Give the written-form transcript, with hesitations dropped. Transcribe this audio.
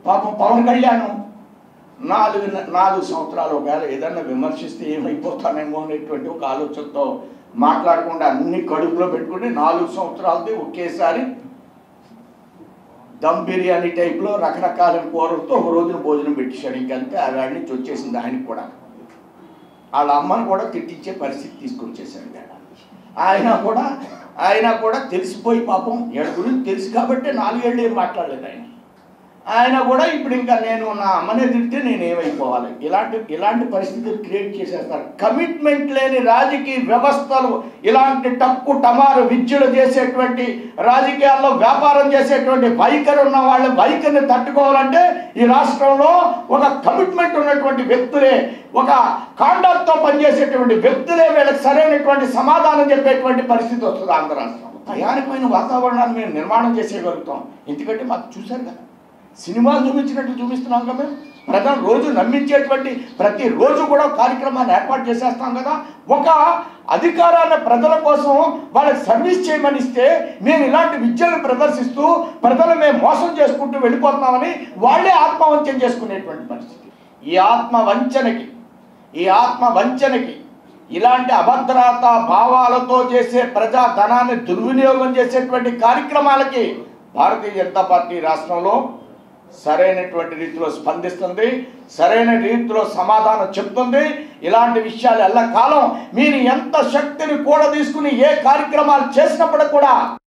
పాపం పవన్ కళ్యాణ్ 4 సంవత్సరాలు ఒకవేళ ఏదన్నా విమర్శిస్తే ఏమైపోతానేమో అనేటువంటి ఒక ఆలోచనతో మాట్లాడకుండా అన్ని కడుపులో పెట్టుకుని 4 సంవత్సరాలది ఒకేసారి దమ్ బిర్యానీ టైప్లో రకరకాల కూరలతో ఒక రోజున భోజనం పెట్టేశాడు. ఇంకంతే ఆవిడ నుంచి వచ్చేసింది. ఆయనకు కూడా వాళ్ళ అమ్మను కూడా తిట్టించే పరిస్థితి తీసుకొచ్చేసాడు. ఆయన కూడా తెలిసిపోయి పాపం ఏడు గురించి తెలుసు కాబట్టి 4 ఏళ్ళు ఏం మాట్లాడలేదు ఆయన కూడా ఇప్పుడు ఇంకా నేను నా అమ్మనే తిడితే నేను ఏమైపోవాలి, ఇలాంటి పరిస్థితులు క్రియేట్ చేసేస్తారు. కమిట్మెంట్ లేని రాజకీయ వ్యవస్థలు, ఇలాంటి టక్కు టమారు విద్యలు చేసేటువంటి రాజకీయాల్లో వ్యాపారం చేసేటువంటి వైఖరి ఉన్న వాళ్ళ వైఖరిని తట్టుకోవాలంటే ఈ రాష్ట్రంలో ఒక కమిట్మెంట్ ఉన్నటువంటి వ్యక్తులే, ఒక కాండక్ట్తో పనిచేసేటువంటి వ్యక్తులే వీళ్ళకి సరైనటువంటి సమాధానం చెప్పేటువంటి పరిస్థితి వస్తుంది. ఆంధ్ర రాష్ట్రంలో భయానకమైన వాతావరణాన్ని మేము నిర్మాణం చేసేయగలుగుతాం. ఎందుకంటే మాకు చూశారు కదా, సినిమాలు చూపించినట్టు చూపిస్తున్నాం కదా, ప్రజలు రోజు నమ్మించేటువంటి ప్రతిరోజు కూడా కార్యక్రమాన్ని ఏర్పాటు చేసేస్తాం కదా. ఒక అధికారాన్ని ప్రజల కోసం వాళ్ళకి సర్వీస్ చేయమని ఇస్తే మేము ఇలాంటి విద్యను ప్రదర్శిస్తూ ప్రజలు మేము మోసం చేసుకుంటూ వెళ్ళిపోతున్నామని వాళ్ళే ఆత్మవంచన చేసుకునేటువంటి పరిస్థితి. ఈ ఆత్మవంచనకి ఇలాంటి అభద్రతా భావాలతో చేసే ప్రజా ధనాన్ని దుర్వినియోగం చేసేటువంటి కార్యక్రమాలకి భారతీయ జనతా పార్టీ రాష్ట్రంలో సరైనటువంటి రీతిలో స్పందిస్తుంది, సరైన రీతిలో సమాధానం చెప్తుంది. ఇలాంటి విషయాలు ఎల్లకాలం మీరు ఎంత శక్తిని కూడా తీసుకుని ఏ కార్యక్రమాలు చేసినప్పుడు కూడా